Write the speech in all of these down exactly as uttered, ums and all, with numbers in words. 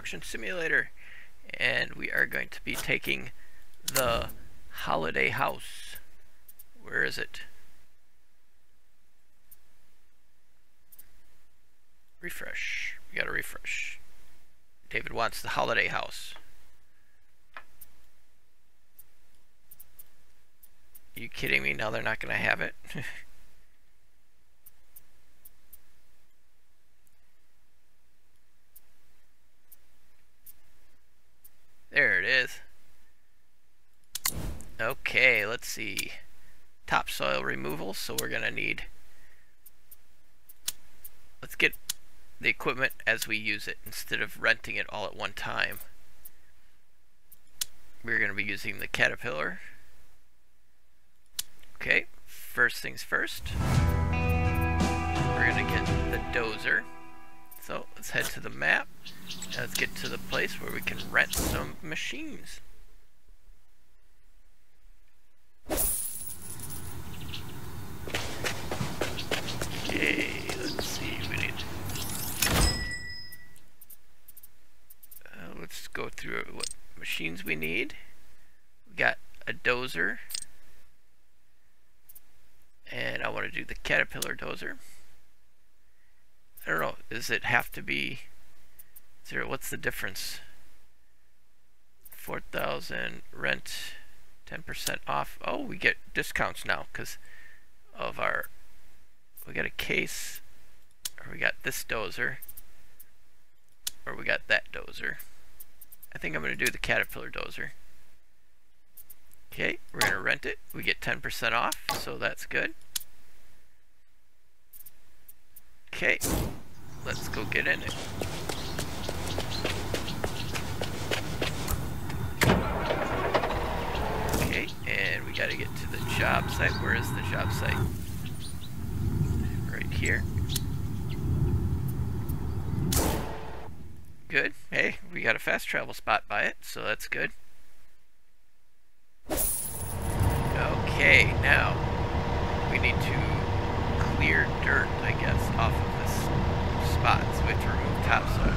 construction simulator, and we are going to be taking the holiday house. Where is it? Refresh. We gotta refresh. David wants the holiday house. Are you kidding me? Now they're not gonna have it? There it is. Okay, let's see. Topsoil removal, so we're gonna need, let's get the equipment as we use it instead of renting it all at one time. We're gonna be using the Caterpillar. Okay, first things first, we're gonna get the dozer. So let's head to the map and let's get to the place where we can rent some machines. Okay, let's see, we need, uh, let's go through what machines we need. We got a dozer, and I want to do the Caterpillar dozer. I don't know, does it have to be, is there, what's the difference? four thousand rent, ten percent off. Oh, we get discounts now because of our, we got a case, or we got this dozer, or we got that dozer. I think I'm going to do the Caterpillar dozer. Okay, we're going to rent it. We get ten percent off, so that's good. Okay, let's go get in it. Okay, and we got to get to the job site. Where is the job site? Right here. Good. Hey, we got a fast travel spot by it, so that's good. Okay, now we need to clear dirt, I guess, off of this spot, so we have to remove topsoil.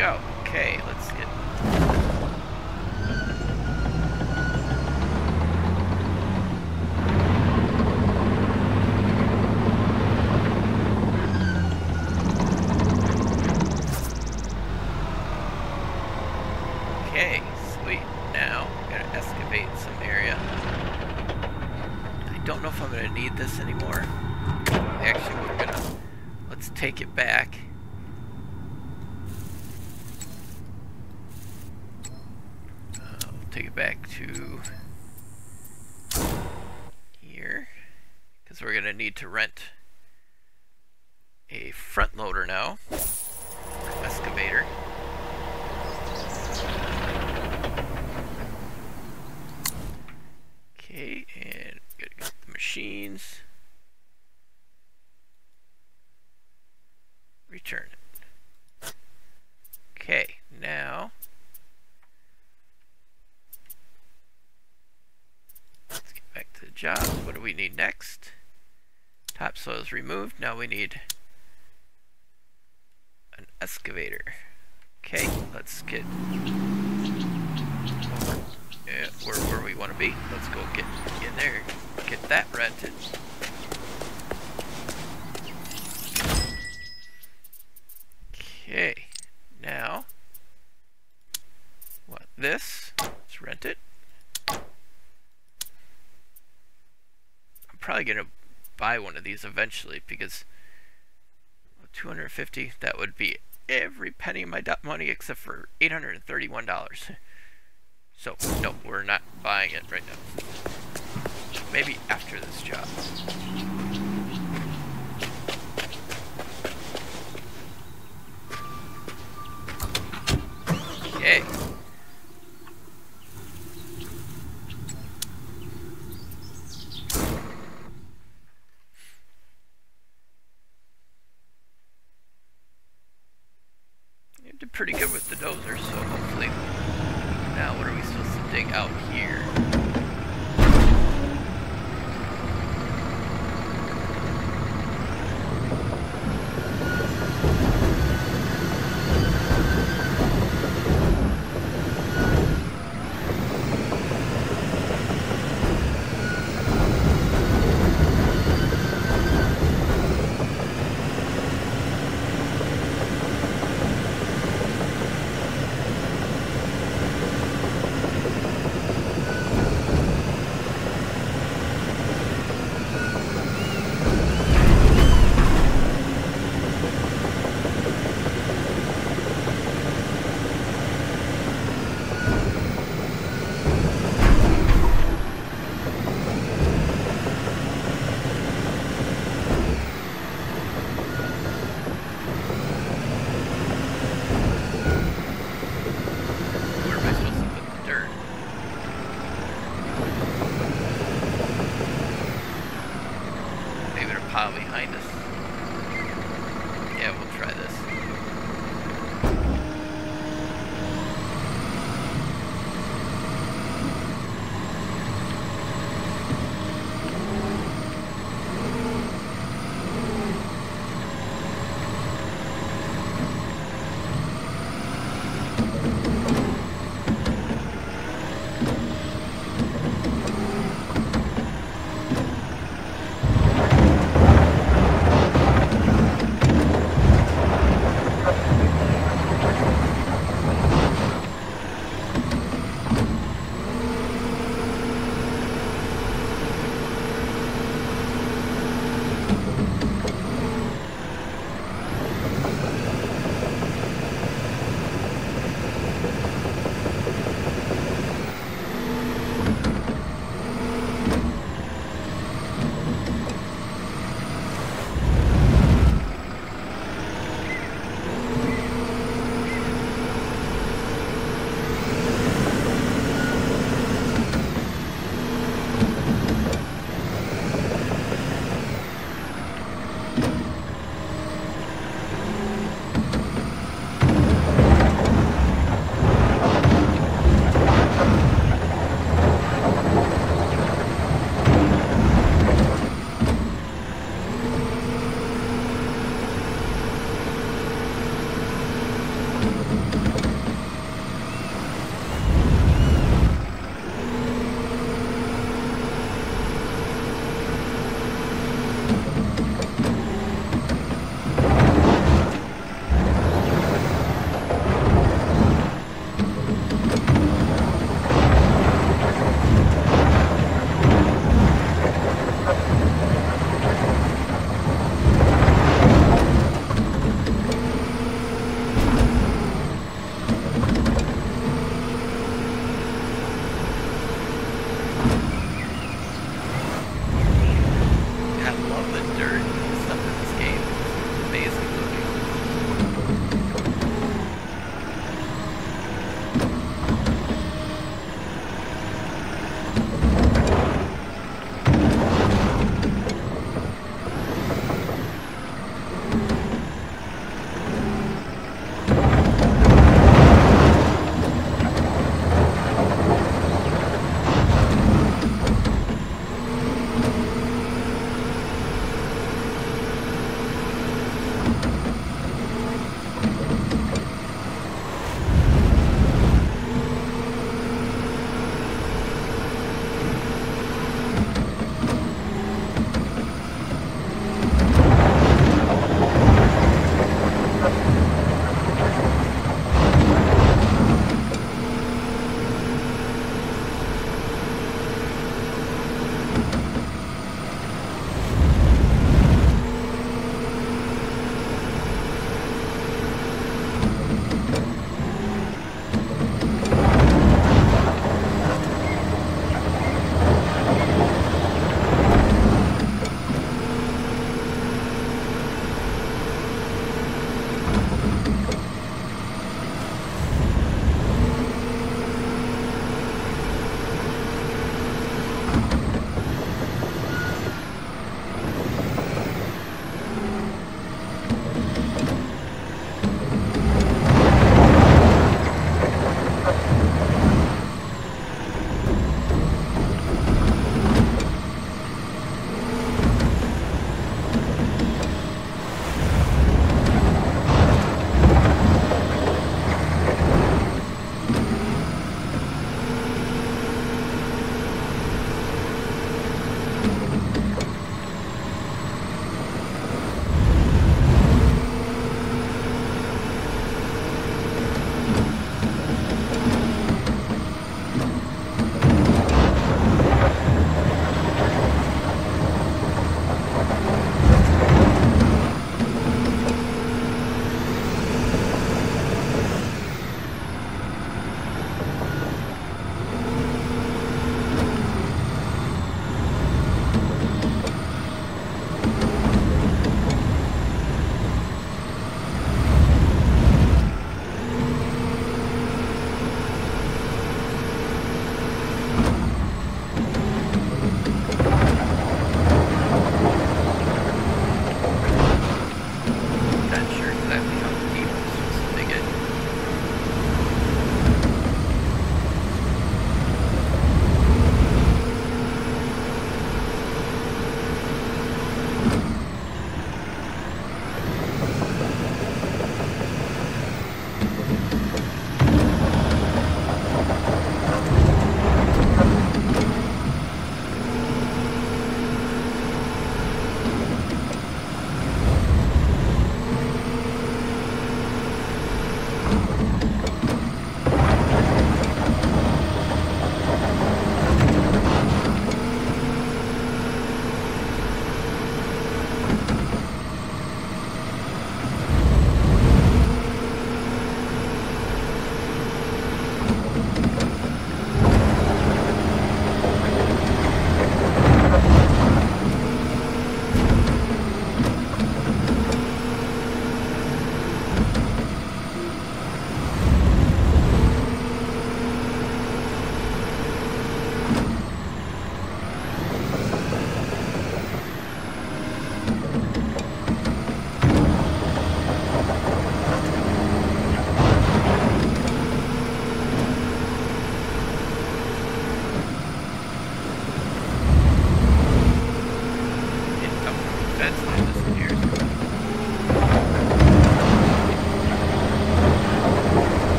go. Okay, let's get... Okay, sweet. Now, I'm going to excavate some area. I don't know if I'm going to need this anymore. Actually, we're going to... Let's take it back. Uh, we'll take it back to here. Because we're going to need to rent a front loader now. Or excavator. Okay, and we gotta get the machines. Return it. Okay, now let's get back to the job. What do we need next? Topsoil is removed. Now we need an excavator. Okay, let's get uh, where, where we want to be. Let's go get in there, get that rented. Okay, now, what, this, let's rent it. I'm probably going to buy one of these eventually because two hundred fifty, that would be every penny of my money except for eight hundred thirty-one dollars. So, no, we're not buying it right now. Maybe after this job. Okay. You did pretty good with the dozer, so hopefully. Now, what are we supposed to dig out here?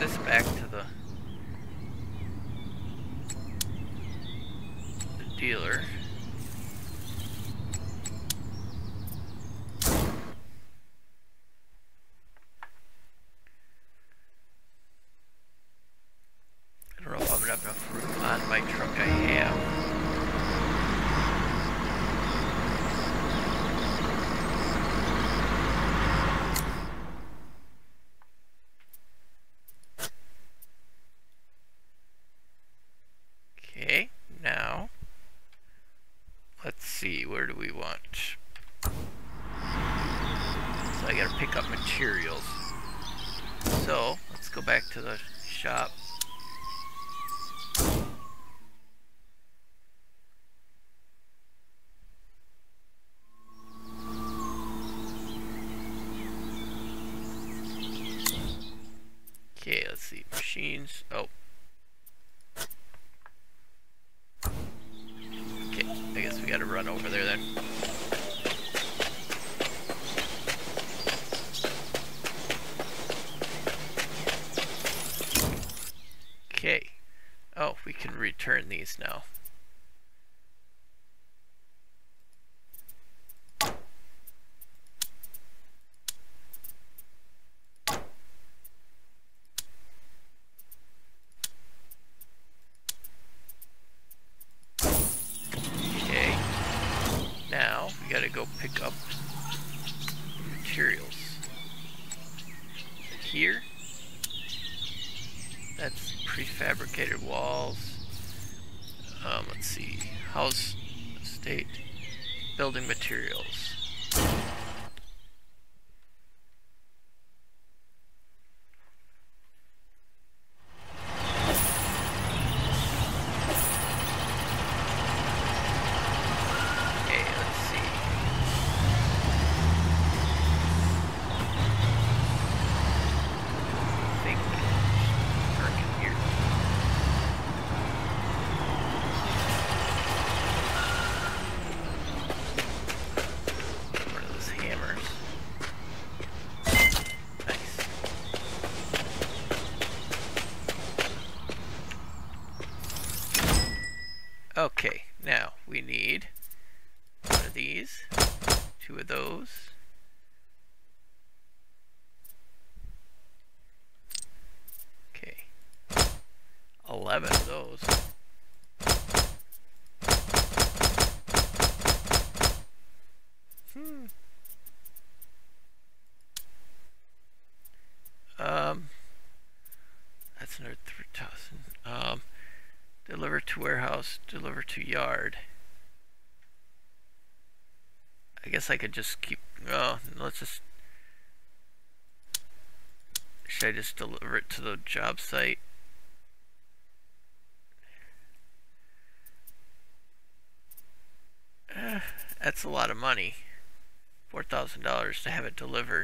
this back to the, the dealer. I don't know if I'm gonna have enough room on my truck. I have. Okay, now let's see, where do we want? So I gotta pick up materials. So let's go back to the shop. Okay, let's see, machines. Oh. Okay, I guess we gotta run over there then. Okay. Oh, we can return these now. Okay. Now we gotta go pick up materials. Here. That's prefabricated walls. Um, let's see. House, estate, building materials. Okay, let's see. I think working here. One of those hammers. Nice. Okay, now we need one of these, two of those. Okay, eleven of those. Hmm. Um, that's another three thousand. Um, deliver to warehouse, deliver to yard. I guess I could just keep, oh, let's just, should I just deliver it to the job site? Uh, that's a lot of money. four thousand dollars to have it delivered.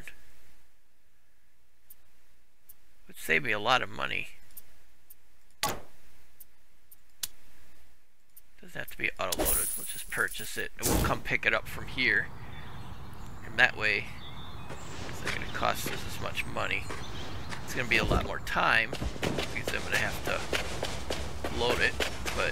Would save me a lot of money. Doesn't have to be auto-loaded. Let's just purchase it and we'll come pick it up from here. And that way, it's not going to cost us as much money. It's going to be a lot more time because I'm going to have to load it, but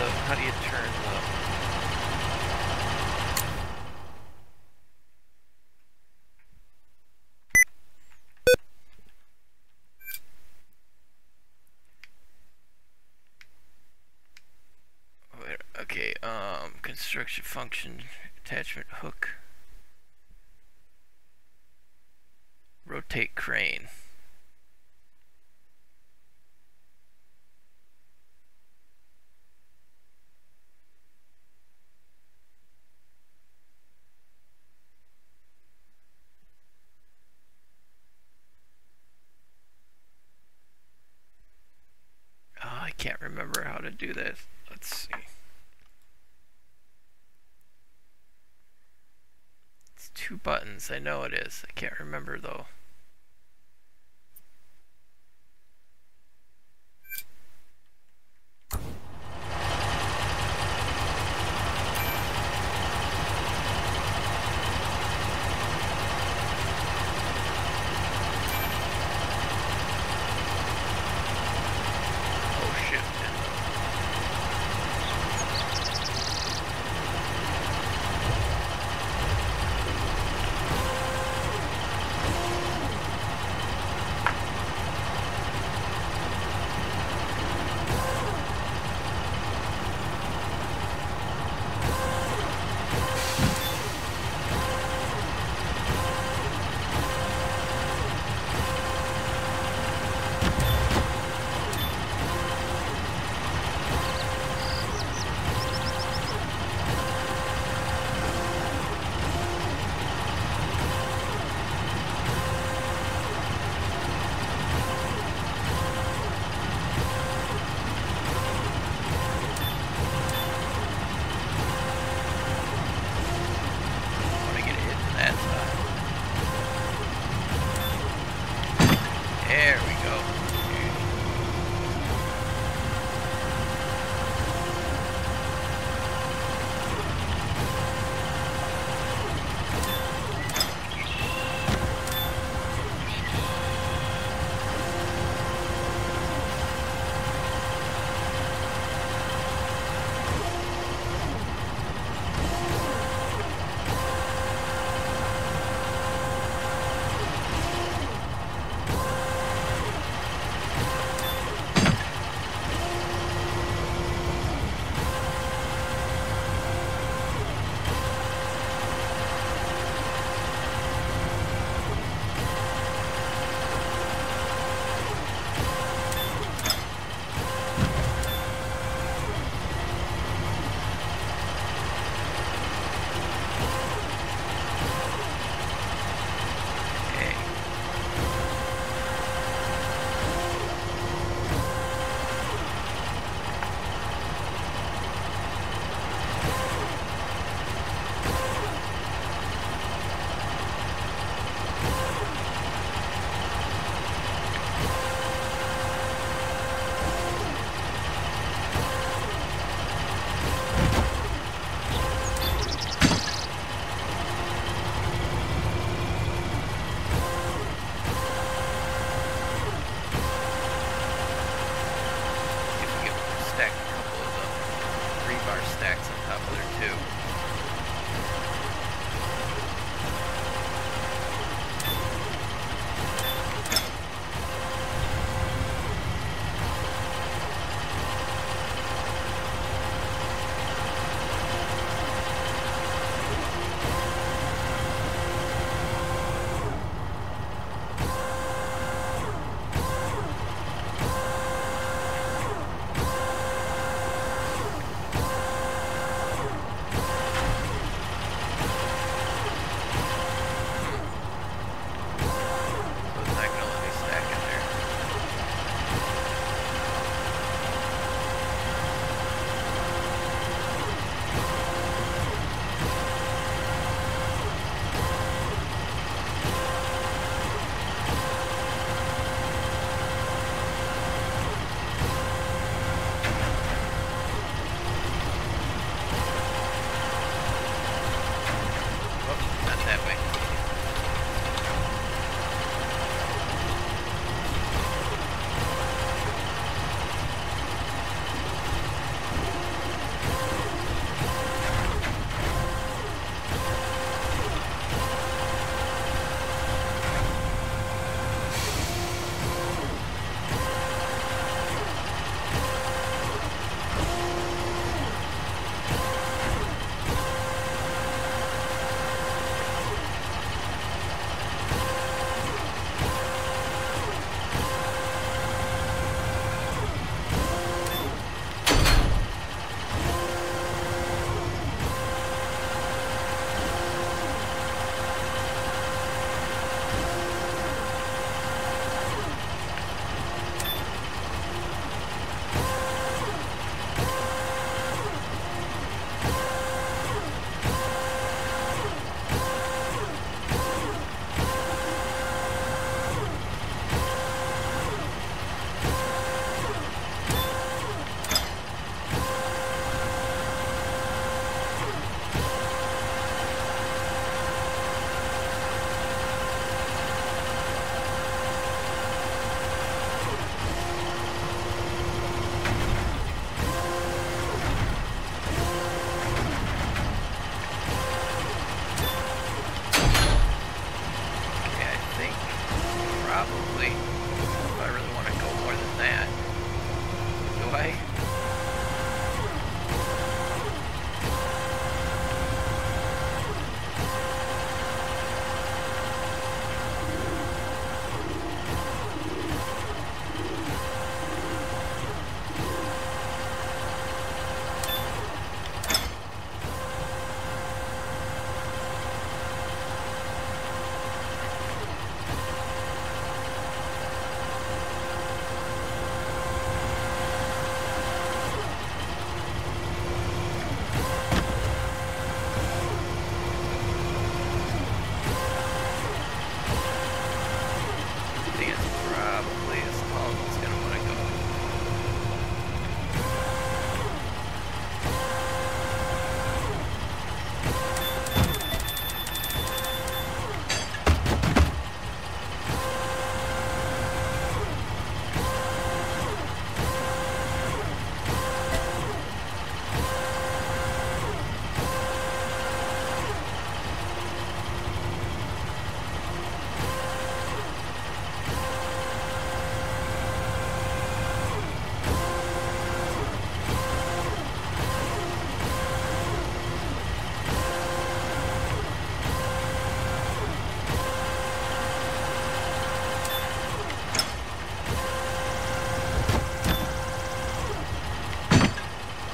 the, how do you turn the, wait, okay, um, construction function, attachment hook, rotate crane. I can't remember how to do this. Let's see. It's two buttons. I know it is. I can't remember though. There we go.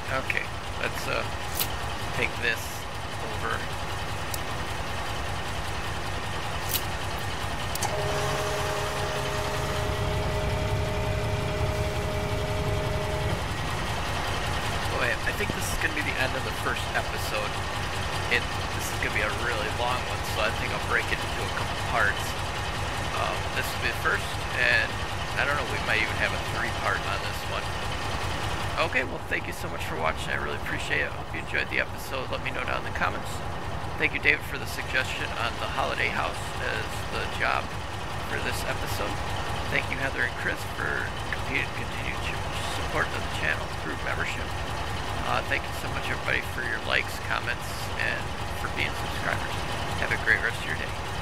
Okay, let's uh, take this over. Boy, I think this is going to be the end of the first episode. It, this is going to be a really long one, so I think I'll break it into a couple parts. Um, this will be the first, and I don't know, we might even have a three-part on this one. Okay, well, thank you so much for watching. I really appreciate it. I hope you enjoyed the episode. Let me know down in the comments. Thank you, David, for the suggestion on the holiday house as the job for this episode. Thank you, Heather and Chris, for continued support of the channel through membership. Uh, thank you so much, everybody, for your likes, comments, and for being subscribers. Have a great rest of your day.